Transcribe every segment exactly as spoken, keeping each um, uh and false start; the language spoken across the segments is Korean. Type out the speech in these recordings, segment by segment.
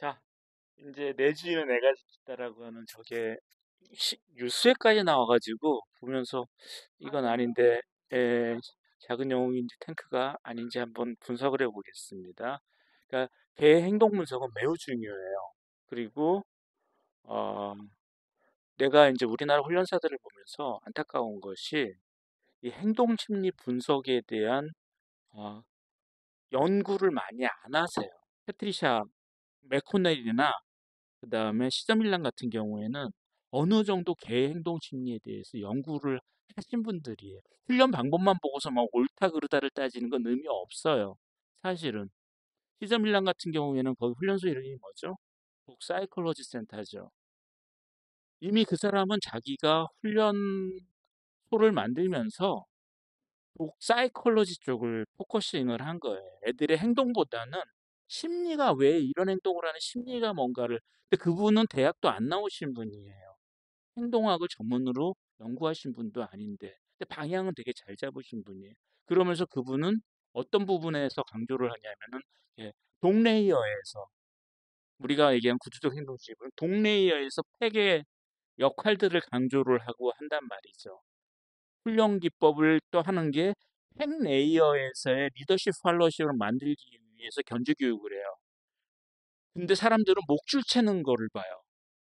자, 이제 내주인은 내가 지킨다라고 하는 저게 시- 뉴스에까지 나와가지고 보면서 이건 아닌데 에, 작은 영웅인지 탱크가 아닌지 한번 분석을 해보겠습니다. 그러니까 개의 행동 분석은 매우 중요해요. 그리고 어, 내가 이제 우리나라 훈련사들을 보면서 안타까운 것이 이 행동 심리 분석에 대한 어, 연구를 많이 안 하세요. 패트리샤 맥코넬이나 그다음에 시저밀란 같은 경우에는 어느 정도 개 행동 심리에 대해서 연구를 하신 분들이에요. 훈련 방법만 보고서 막 옳다 그르다를 따지는 건 의미 없어요. 사실은. 시저밀란 같은 경우에는 거기 훈련소 이름이 뭐죠? 북 사이콜로지 센터죠. 이미 그 사람은 자기가 훈련소를 만들면서 북 사이콜로지 쪽을 포커싱을 한 거예요. 애들의 행동보다는 심리가 왜 이런 행동을 하는 심리가 뭔가를. 근데 그분은 대학도 안 나오신 분이에요. 행동학을 전문으로 연구하신 분도 아닌데, 근데 방향은 되게 잘 잡으신 분이에요. 그러면서 그분은 어떤 부분에서 강조를 하냐면은, 예, 동레이어에서, 우리가 얘기한 구조적 행동집은 동레이어에서 팩의 역할들을 강조를 하고 한단 말이죠. 훈련 기법을 또 하는 게 팩 레이어에서의 리더십 팔로우십을 만들기 위해서 견주 교육을 해요. 근데 사람들은 목줄 채는 거를 봐요.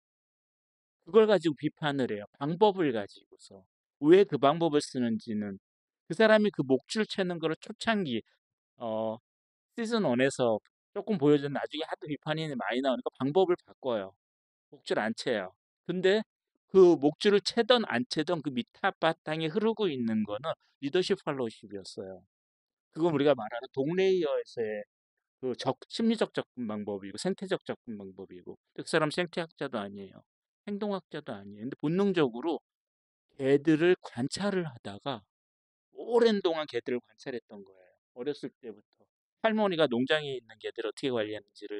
그걸 가지고 비판을 해요. 방법을 가지고서. 왜 그 방법을 쓰는지는 그 사람이 그 목줄 채는 거를 초창기 어 시즌 일에서 조금 보여준 나중에 하도 비판이 많이 나오니까 방법을 바꿔요. 목줄 안 채요. 근데 그 목줄을 채던 안 채던 그 밑바탕에 흐르고 있는 거는 리더십 팔로우십이었어요. 그건 우리가 말하는 동레이어에서의 그 적, 심리적 접근 방법이고 생태적 접근 방법이고 그 사람 생태학자도 아니에요. 행동학자도 아니에요. 근데 본능적으로 개들을 관찰을 하다가 오랜 동안 개들을 관찰했던 거예요. 어렸을 때부터. 할머니가 농장에 있는 개들 어떻게 관리하는지를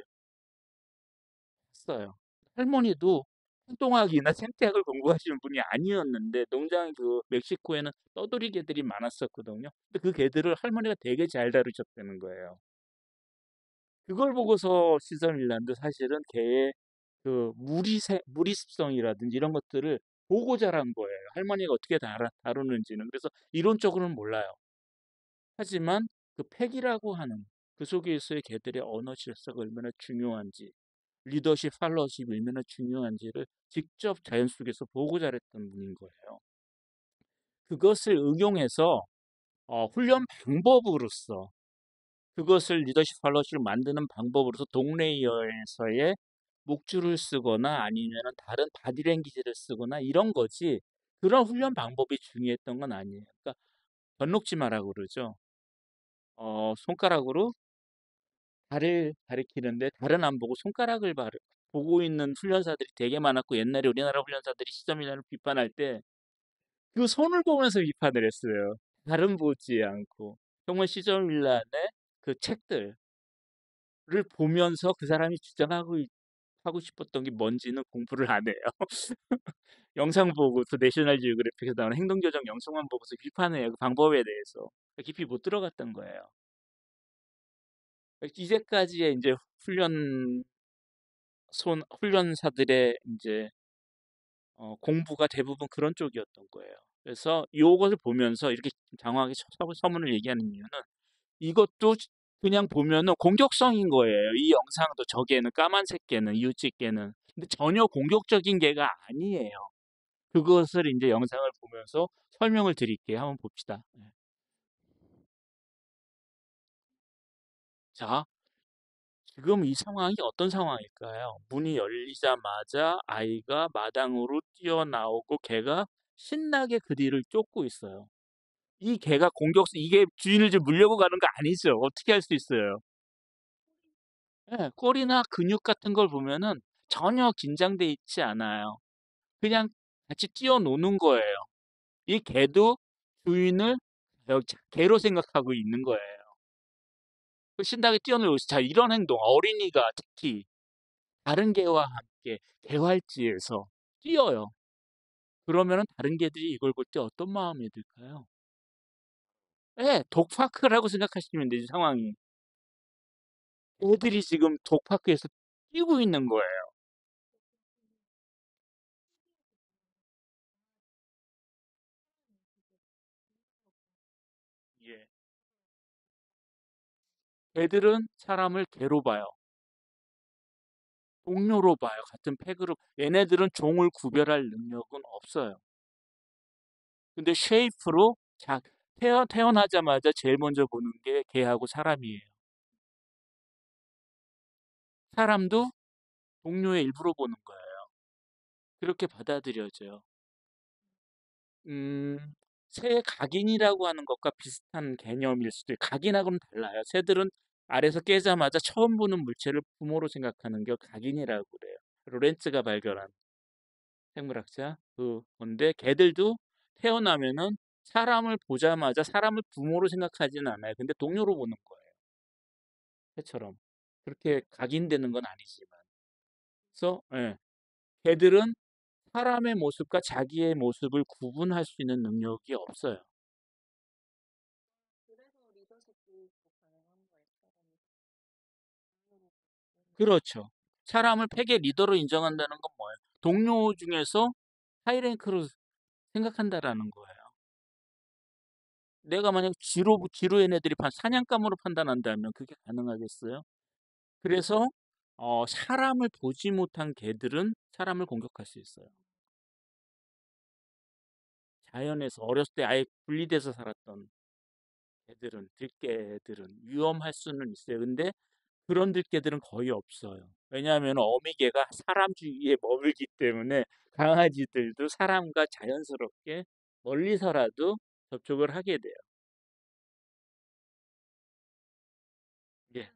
했어요. 할머니도 행동학이나 생태학을 공부하시는 분이 아니었는데 농장 그 멕시코에는 떠돌이 개들이 많았었거든요. 근데 그 개들을 할머니가 되게 잘 다루셨다는 거예요. 그걸 보고서 시저밀란드 사실은 개의 그 무리세, 무리습성이라든지 이런 것들을 보고 자란 거예요. 할머니가 어떻게 다루, 다루는지는. 그래서 이론적으로는 몰라요. 하지만 그 팩이라고 하는 그 속에서의 개들의 언어 질서가 얼마나 중요한지, 리더십, 팔로우십이 얼마나 중요한지를 직접 자연 속에서 보고 자랐던 분인 거예요. 그것을 응용해서 어, 훈련 방법으로서 그것을 리더십 팔로우십을 만드는 방법으로서 동레이어에서의 목줄을 쓰거나 아니면 다른 바디랭귀지를 쓰거나 이런 거지 그런 훈련 방법이 중요했던 건 아니에요. 그러니까 번록지마라고 그러죠. 어, 손가락으로 달을 가리키는데 달은 안 보고 손가락을 바르, 보고 있는 훈련사들이 되게 많았고 옛날에 우리나라 훈련사들이 시점이라를 비판할 때 그 손을 보면서 비판을 했어요. 달은 보지 않고 정말 시저밀란의 그 책들을 보면서 그 사람이 주장하고 있- 하고 싶었던 게 뭔지는 공부를 안 해요. 영상 보고 또 내셔널 지오그래픽에서 나오는 행동교정 영상만 보고서 비판해요. 그 방법에 대해서. 깊이 못 들어갔던 거예요. 이제까지의 이제 훈련 손 훈련사들의 이제 어, 공부가 대부분 그런 쪽이었던 거예요. 그래서 이것을 보면서 이렇게 장황하게 서- 서문을 얘기하는 이유는 이것도 그냥 보면은 공격성인 거예요. 이 영상도 저개는 까만색 개는 이웃집 개는 근데 전혀 공격적인 개가 아니에요. 그것을 이제 영상을 보면서 설명을 드릴게요. 한번 봅시다. 네. 자, 지금 이 상황이 어떤 상황일까요? 문이 열리자마자 아이가 마당으로 뛰어나오고 개가 신나게 그 뒤를 쫓고 있어요. 이 개가 공격수, 이게 주인을 좀 물려고 가는 거 아니죠? 어떻게 할 수 있어요? 예, 꼴이나 근육 같은 걸 보면은 전혀 긴장돼 있지 않아요. 그냥 같이 뛰어노는 거예요. 이 개도 주인을 여- 개로 생각하고 있는 거예요. 그 신나게 뛰어놀고 있어요. 자, 이런 행동, 어린이가 특히 다른 개와 함께 개활지에서 뛰어요. 그러면은 다른 개들이 이걸 볼 때 어떤 마음이 들까요? 예, 독파크라고 생각하시면 되지, 상황이. 애들이 지금 독파크에서 뛰고 있는 거예요. 예. 개들은 사람을 개로 봐요. 동료로 봐요. 같은 팩으로. 얘네들은 종을 구별할 능력은 없어요. 근데 쉐이프로 자, 태어, 태어나자마자 제일 먼저 보는 게 개하고 사람이에요. 사람도 동료의 일부로 보는 거예요. 그렇게 받아들여져요. 음, 새 각인이라고 하는 것과 비슷한 개념일 수도 있고, 각인하고는 달라요. 새들은 알에서 깨자마자 처음 보는 물체를 부모로 생각하는 게 각인이라고 그래요. 로렌츠가 발견한 생물학자 그 건데, 개들도 태어나면은 사람을 보자마자 사람을 부모로 생각하지는 않아요. 근데 동료로 보는 거예요. 새처럼. 그렇게 각인되는 건 아니지만. 그래서 예, 개들은 사람의 모습과 자기의 모습을 구분할 수 있는 능력이 없어요. 그렇죠. 사람을 팩의 리더로 인정한다는 건 뭐예요? 동료 중에서 하이랭크로 생각한다라는 거예요. 내가 만약 쥐로, 쥐로 얘네들이 판, 사냥감으로 판단한다면 그게 가능하겠어요? 그래서 어, 사람을 보지 못한 개들은 사람을 공격할 수 있어요. 자연에서 어렸을 때 아예 분리돼서 살았던 개들은, 들개들은 위험할 수는 있어요. 근데 그런 들개들은 거의 없어요. 왜냐하면 어미개가 사람 주위에 머물기 때문에 강아지들도 사람과 자연스럽게 멀리서라도 접촉을 하게 돼요. 예.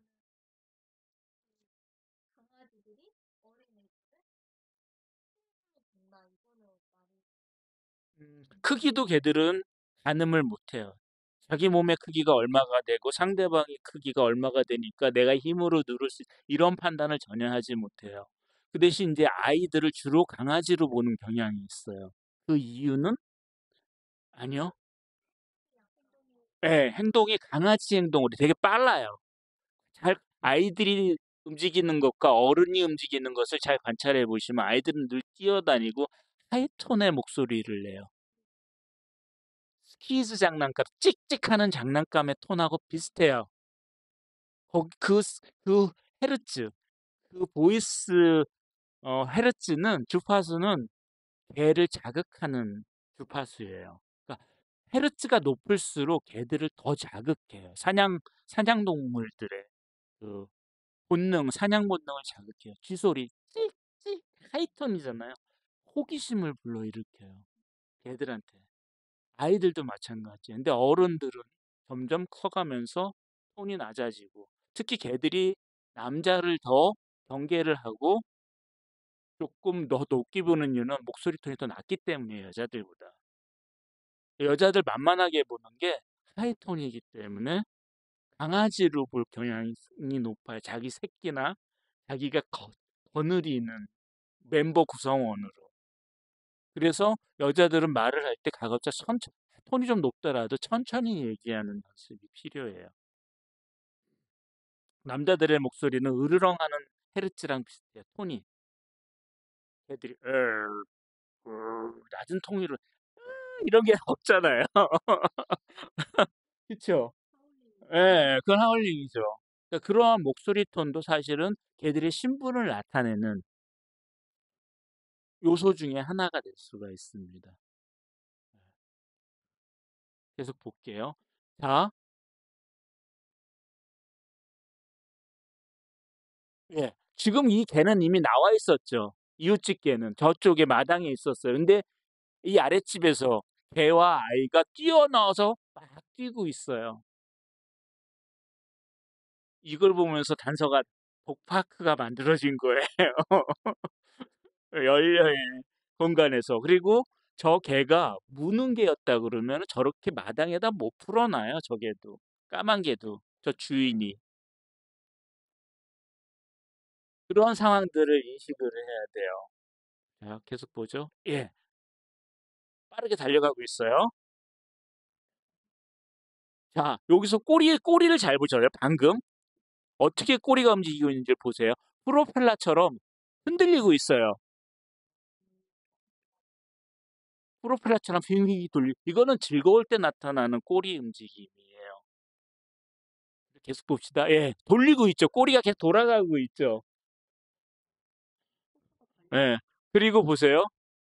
음, 크기도 개들은 가늠을 못해요. 자기 몸의 크기가 얼마가 되고 상대방의 크기가 얼마가 되니까 내가 힘으로 누를 수 이런 판단을 전혀 하지 못해요. 그 대신 이제 아이들을 주로 강아지로 보는 경향이 있어요. 그 이유는 아니요. 예, 행동이 강아지 행동으로 되게 빨라요. 잘 아이들이 움직이는 것과 어른이 움직이는 것을 잘 관찰해 보시면 아이들은 늘 뛰어다니고 하이톤의 목소리를 내요. 스키즈 장난감, 찍찍하는 장난감의 톤하고 비슷해요. 거기 그, 스- 그 헤르츠, 그 보이스 어, 헤르츠는 주파수는 개를 자극하는 주파수예요. 그러니까 헤르츠가 높을수록 개들을 더 자극해요. 사냥 사냥동물들의 그 본능, 사냥 본능을 자극해요. 쥐소리, 찍찍 하이톤이잖아요. 호기심을 불러일으켜요. 개들한테. 아이들도 마찬가지예요. 근데 어른들은 점점 커가면서 톤이 낮아지고, 특히 개들이 남자를 더 경계를 하고 조금 더 높게 보는 이유는 목소리 톤이 더 낮기 때문이에요, 여자들보다. 여자들 만만하게 보는 게 하이톤이기 때문에 강아지로 볼 경향이 높아요. 자기 새끼나 자기가 거, 거느리는 멤버 구성원으로. 그래서 여자들은 말을 할 때 가급적 천천, 톤이 좀 높더라도 천천히 얘기하는 연습이 필요해요. 남자들의 목소리는 으르렁하는 헤르츠랑 비슷해요. 톤이. 애들이 에, 으, 낮은 통으로 이런 게 없잖아요. 그렇죠? 예, 그건 하울링이죠. 그러니까 그러한 목소리 톤도 사실은 개들의 신분을 나타내는 요소 중에 하나가 될 수가 있습니다. 계속 볼게요. 자, 예. 지금 이 개는 이미 나와 있었죠. 이웃집 개는 저쪽에 마당에 있었어요. 근데 이 아랫집에서 개와 아이가 뛰어나와서 막 뛰고 있어요. 이걸 보면서 단서가 복파크가 만들어진 거예요. 열려의 공간에서. 그리고 저 개가 무는 개였다 그러면 저렇게 마당에다 못 풀어놔요. 저 개도. 까만 개도. 저 주인이. 그런 상황들을 인식을 해야 돼요. 자, 계속 보죠. 예. 빠르게 달려가고 있어요. 자, 여기서 꼬리에 꼬리를 잘 보셔요. 방금 어떻게 꼬리가 움직이고 있는지 보세요. 프로펠러처럼 흔들리고 있어요. 프로펠러처럼 빙빙 돌리. 이거는 즐거울 때 나타나는 꼬리 움직임이에요. 계속 봅시다. 예, 돌리고 있죠. 꼬리가 계속 돌아가고 있죠. 예. 그리고 보세요.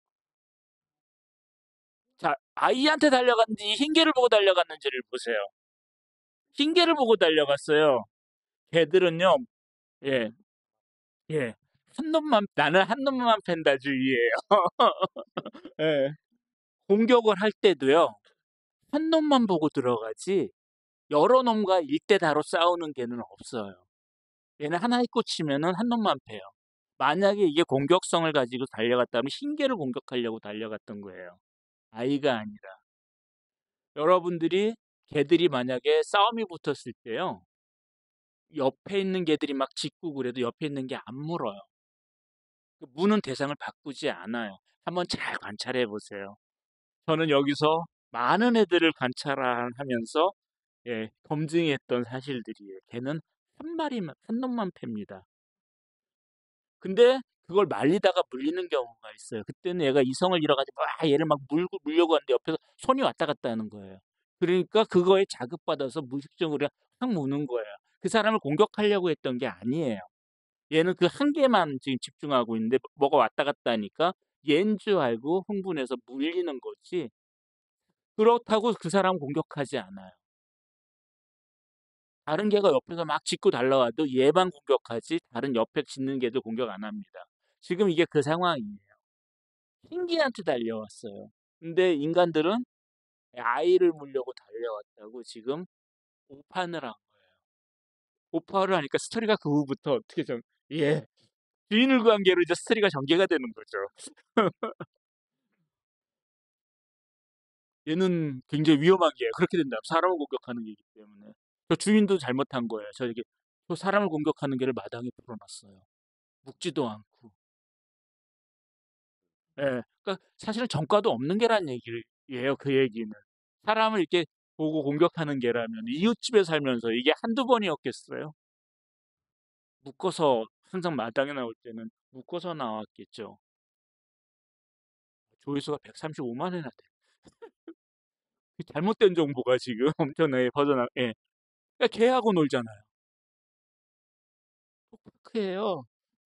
자, 아이한테 달려갔는지 흰개를 보고 달려갔는지를 보세요. 흰개를 보고 달려갔어요. 개들은요, 예, 예. 한 놈만, 나는 한 놈만 팬다 주의예요. 예. 공격을 할 때도요, 한 놈만 보고 들어가지, 여러 놈과 일대다로 싸우는 개는 없어요. 얘는 하나에 꽂히면은 한 놈만 패요. 만약에 이게 공격성을 가지고 달려갔다면 흰개를 공격하려고 달려갔던 거예요. 아이가 아니라. 여러분들이 개들이 만약에 싸움이 붙었을 때요. 옆에 있는 개들이 막 짖고 그래도 옆에 있는 게 안 물어요. 무는 대상을 바꾸지 않아요. 한번 잘 관찰해 보세요. 저는 여기서 많은 애들을 관찰하면서 예, 검증했던 사실들이에요. 걔는 한 마리만, 한 놈만 팹니다. 근데 그걸 말리다가 물리는 경우가 있어요. 그때는 얘가 이성을 잃어가지고 막 얘를 막 물고 물려고 하는데 옆에서 손이 왔다 갔다 하는 거예요. 그러니까 그거에 자극받아서 무의식적으로 확 무는 거예요. 그 사람을 공격하려고 했던 게 아니에요. 얘는 그 한 개만 지금 집중하고 있는데 뭐가 왔다 갔다 하니까 얘인 줄 알고 흥분해서 물리는 거지. 그렇다고 그 사람 공격하지 않아요. 다른 개가 옆에서 막 짖고 달려와도 얘만 공격하지 다른 옆에 짖는 개들 공격 안 합니다. 지금 이게 그 상황이에요. 흰개한테 달려왔어요. 근데 인간들은 아이를 물려고 달려왔다고 지금 오판을 한 거예요. 오판을 하니까 스토리가 그 후부터 어떻게 좀, 예. 주인을 구한 개로 이제 스토리가 전개가 되는 거죠. 얘는 굉장히 위험한 개예요. 그렇게 된다면 사람을 공격하는 개이기 때문에. 저 주인도 잘못한 거예요. 저 이게 저 사람을 공격하는 개를 마당에 풀어놨어요. 묵지도 않고. 예. 그러니까 사실은 전과도 없는 개란 얘기예요. 그 얘기는. 사람을 이렇게 보고 공격하는 개라면 이웃집에 살면서 이게 한두 번이었겠어요? 묶어서 항상 마당에 나올 때는 묶어서 나왔겠죠. 조회수가 백삼십오만 회나 돼. 잘못된 정보가 지금 엄청나게 퍼져나. 예. 그러니까 개하고 놀잖아요. 똑똑해요.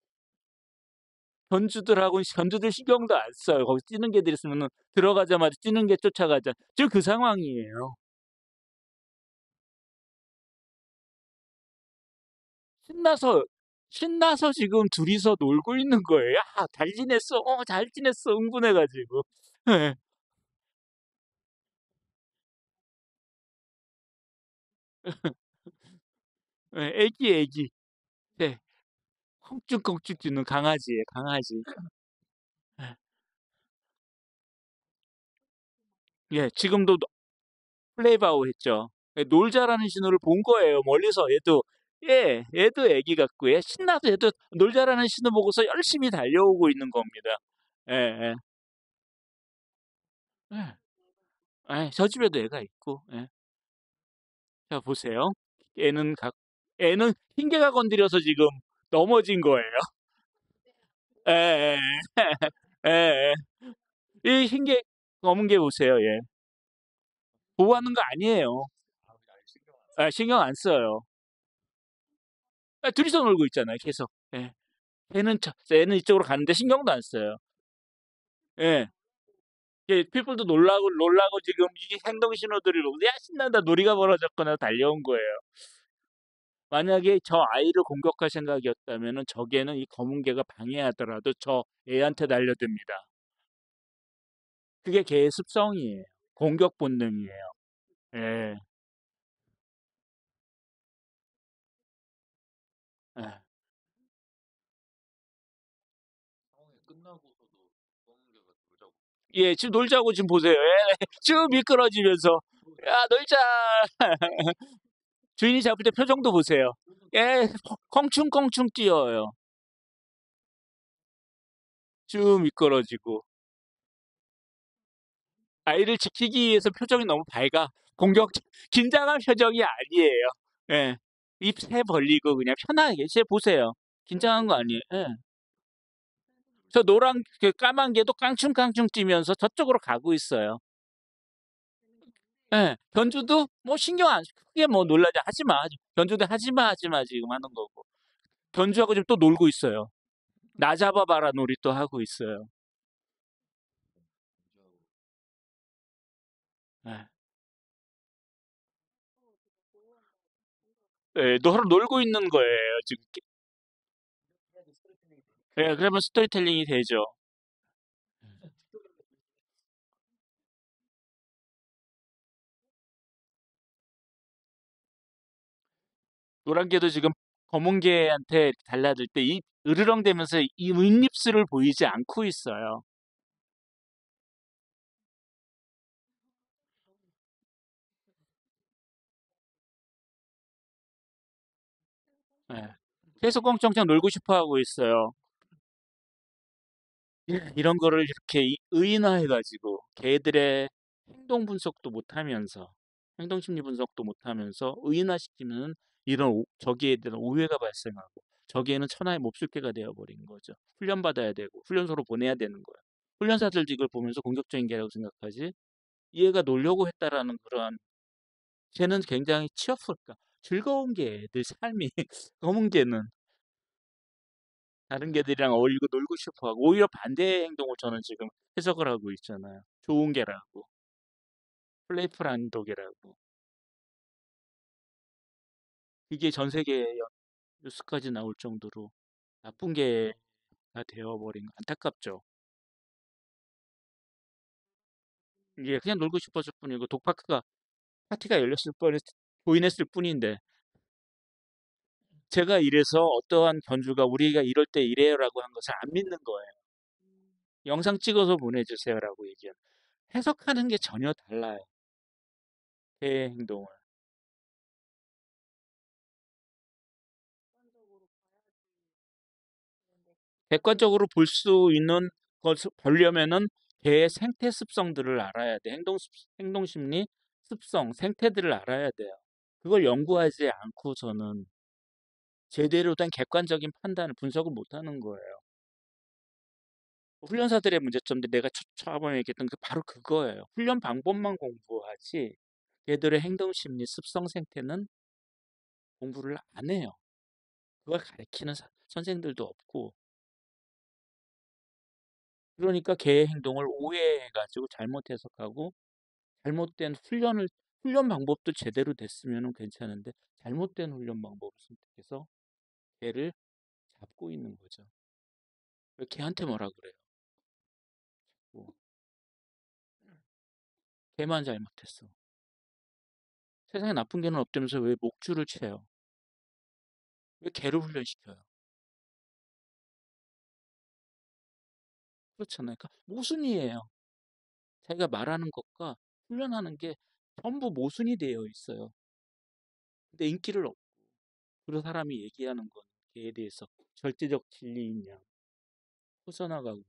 견주들하고 견주들 신경도 안 써요. 거기 찌는 개들 있으면은 들어가자마자 찌는 개 쫓아가자. 지금 그 상황이에요. 신나서 신나서 지금 둘이서 놀고 있는 거예요. "야, 잘 지냈어? 어, 잘 지냈어." 흥분해 가지고. 예. 예, 애기, 애기. 네. 껑충껑충 짖는 강아지예요, 강아지. 예. 예, 지금도 노 플레이바우 했죠. 예, 놀자라는 신호를 본 거예요, 멀리서 얘도. 예, 얘도 애기 같고 얘 신나서 얘도 놀자라는 신호 보고서 열심히 달려오고 있는 겁니다. 예예. 예. 예. 저 집에도 애가 있고. 예. 자, 보세요. 애는 각 애는 흰개가 건드려서 지금 넘어진 거예요. 예예예. 예예. 이 흰개 검은 개 보세요. 예. 보호하는 거 아니에요. 아, 신경 안 써요. 아, 둘이서 놀고 있잖아요, 계속. 예. 걔는 저 얘는 이쪽으로 가는데 신경도 안 써요. 예. 예, 피플도 놀라고 놀라고 지금 이 행동 신호들을 보고 '야, 신난다. 놀이가 벌어졌구나.' 달려온 거예요. 만약에 저 아이를 공격할 생각이었다면은 저 개는 이 검은 개가 방해하더라도 저 애한테 달려듭니다. 그게 개의 습성이에요. 공격 본능이에요. 예. 예. 예, 지금 놀자고 지금 보세요. 예. 쭉 미끄러지면서 "야, 놀자." 주인이 잡을 때 표정도 보세요. 예, 껑충껑충 뛰어요. 쭉 미끄러지고. 아이를 지키기 위해서 표정이 너무 밝아. 공격 긴장한 표정이 아니에요. 예. 입 새 벌리고 그냥 편하게 쟤 보세요. 긴장한 거 아니에요? 예. 저 노란 그 까만 개도 깡충깡충 뛰면서 저쪽으로 가고 있어요. 예. 견주도 뭐 신경 안 크게 뭐 놀라지 하지 마. 견주도 하지 마, 하지 마 지금 하는 거고. 견주하고 지금 또 놀고 있어요. 나 잡아봐라 놀이 또 하고 있어요. 예. 예, 서로 놀고 있는 거예요, 지금. 예, 그러면 스토리텔링이 되죠. 노란 개도 지금 검은 개한테 달라들 때 이 으르렁대면서 이 윗입술을 보이지 않고 있어요. 예. 계속 꽁청청 놀고 싶어 하고 있어요. 예, 이런 거를 이렇게 이- 의인화해가지고 개들의 행동 분석도 못하면서 행동 심리 분석도 못하면서 의인화시키면 이런 오- 저기에 대한 오해가 발생하고 저기에는 천하의 몹쓸개가 되어버린 거죠. 훈련받아야 되고 훈련소로 보내야 되는 거예요. 훈련사들도 이걸 보면서 공격적인 개라고 생각하지 얘가 놀려고 했다라는 그런 쟤는 굉장히 치어풀까 즐거운 게 애들 삶이 검은 개는 다른 개들이랑 어울리고 놀고 싶어 하고 오히려 반대의 행동을 저는 지금 해석을 하고 있잖아요. 좋은 개라고. 플레이풀한 독이라고. 이게 전 세계에 뉴스까지 나올 정도로 나쁜 개가 되어버린 거 안타깝죠. 이게 그냥 놀고 싶었을 뿐이고 독파크가 파티가 열렸을 뻔 보인했을 뿐인데 제가 이래서 어떠한 견주가 우리가 이럴 때 이래요라고 한 것을 안 믿는 거예요. 영상 찍어서 보내주세요라고 얘기해요. 해석하는 게 전혀 달라요. 개의 행동을. 객관적으로 볼 수 있는 것을 보려면은 개의 생태 습성들을 알아야 돼. 행동, 습- 행동 심리, 습성, 생태들을 알아야 돼요. 그걸 연구하지 않고서는 제대로 된 객관적인 판단을 분석을 못 하는 거예요. 훈련사들의 문제점인데 내가 초- 처음에 얘기했던 게 바로 그거예요. 훈련 방법만 공부하지 얘들의 행동 심리, 습성, 생태는 공부를 안 해요. 그걸 가르치는 사- 선생들도 없고 그러니까 개의 행동을 오해해가지고 잘못 해석하고 잘못된 훈련을 훈련 방법도 제대로 됐으면 괜찮은데 잘못된 훈련 방법을 선택해서 개를 잡고 있는 거죠. 왜 개한테 뭐라 그래요? 뭐, 개만 잘못했어. 세상에 나쁜 개는 없다면서 왜 목줄을 채요? 왜 개를 훈련시켜요? 그렇잖아요. 그러니까 모순이에요. 자기가 말하는 것과 훈련하는 게 전부 모순이 되어 있어요. 근데 인기를 얻고 그 사람이 얘기하는 건 개에 대해서 절대적 진리인 양 퍼져나가고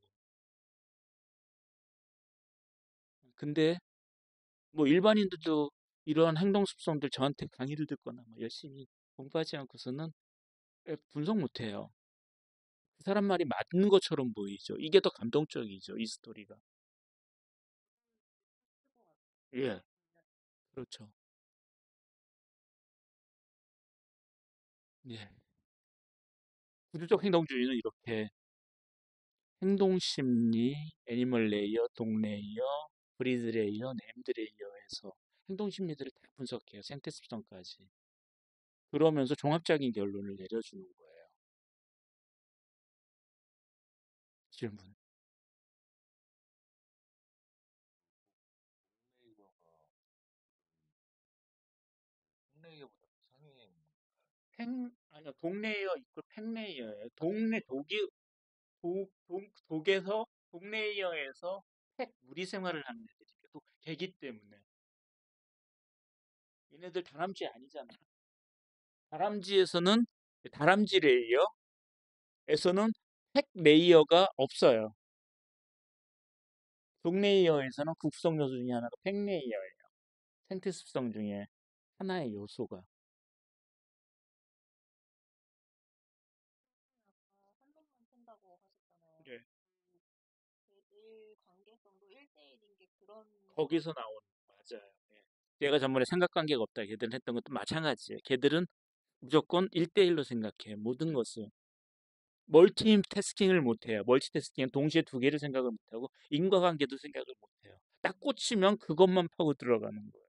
근데 뭐 일반인들도 이러한 행동 습성들 저한테 강의를 듣거나 뭐 열심히 공부하지 않고서는 분석 못해요. 그 사람 말이 맞는 것처럼 보이죠. 이게 더 감동적이죠. 이 스토리가. 예, 그렇죠. 예. 구조적 행동주의는 이렇게 행동 심리, 애니멀 레이어, 동 레이어, 브리드 레이어, 네임드 레이어에서 행동 심리들을 다 분석해요. 생태 습성까지. 그러면서 종합적인 결론을 내려주는 거예요. 질문. 팽 아니요 동레이어 있고 팽레이어예요. 동네 독이 독, 독, 독에서 동레이어에서 팩 무리 생활을 하는 애들이에요. 또 개기 때문에 얘네들 다람쥐 아니잖아. 다람쥐에서는 다람쥐 레이어에서는 팩 레이어가 없어요. 동레이어에서는 구성 요소 중에 하나가 팩 레이어예요. 생태 습성 중에 하나의 요소가. 한다고 하셨잖아요. 네. 그 걔들 관계성도 일 대일인 게 그런 거기서 나오는 맞아요. 예. 내가 전번에 삼각관계가 없다. 걔들은 했던 것도 마찬가지예요. 걔들은 무조건 일 대일로 생각해요. 모든 것을. 멀티태스킹을 못해요. 멀티태스킹은 동시에 두 개를 생각을 못하고 인과관계도 생각을 못해요. 딱 꽂히면 그것만 파고 들어가는 거예요.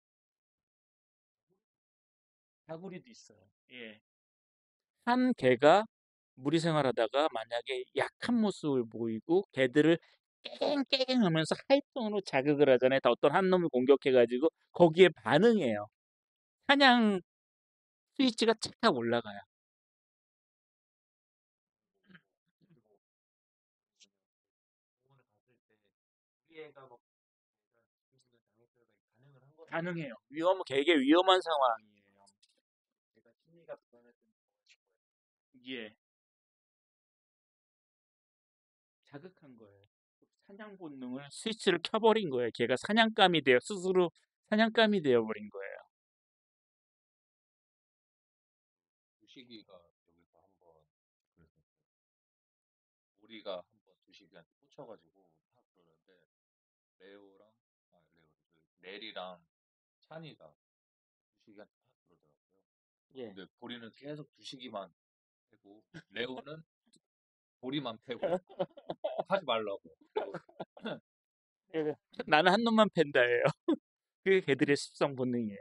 다구리도 있어요. 예. 한 개가 무리 생활하다가 만약에 약한 모습을 보이고 걔들을 깨갱깨갱 하면서 하이톤으로 자극을 하잖아요. 다 어떤 한 놈을 공격해가지고 거기에 반응해요. 사냥 스위치가 착착 올라가요. 공원에 갔을 때 우리 애가 막 가능해요. 위험, 되게 위험한 상황이에요. 제가 심리가 불안했던 예, 자극한 거예요. 사냥 본능을 스위치를 켜버린 거예요. 걔가 사냥감이 되어 스스로 사냥감이 되어버린 거예요. 두식이가 여기서 한번 그랬었어요. 우리가 한번 두식이한테 꽂혀가지고 탁 그러는데 레오랑 아 레오 저기 넬이랑 찬이가 두식이한테 탁 그러더라고요. 예. 근데 보리는 계속 두식이만 패고 레오는 보리만 패고 하지 말라고. 그리고 예. 나는 한 놈만 팬다예요. 그게 걔들의 습성 본능이에요.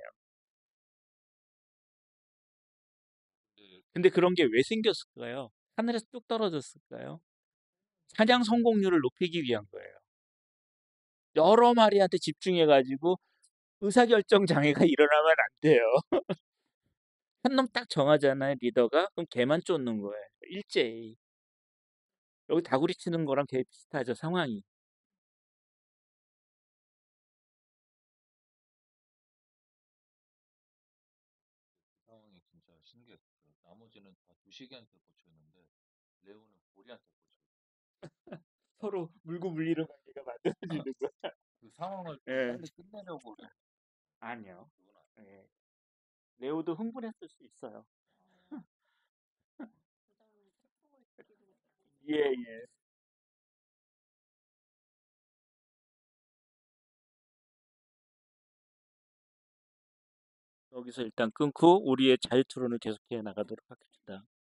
근데 근데 그런 게 왜 생겼을까요? 하늘에서 뚝 떨어졌을까요? 사냥 성공률을 높이기 위한 거예요. 여러 마리한테 집중해가지고 의사결정 장애가 일어나면 안 돼요. 한 놈 딱 정하잖아요, 리더가. 그럼 걔만 쫓는 거예요. 일제히. 여기 다구리 치는 거랑 되게 비슷하죠, 상황이. 그 상황이 진짜 신기했어요. 나머지는 다 두식이한테 꽂혀 있는데 레오는 보리한테 꽂혀 있어요. 서로 물고 물리는 관계가 만들어지는 거야. 그 상황을 좀 예. 빨리 끝내려고 그래. 아니요. 그건 아니에요. 예. 레오도 흥분했을 수 있어요. 어, 가장 태풍을 지키고 예, 예. 여기서 일단 끊고 우리의 자유토론을 계속해 나가도록 하겠습니다.